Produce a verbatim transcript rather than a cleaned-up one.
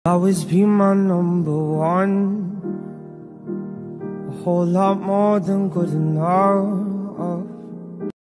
Always be my number one, a whole lot more than good enough.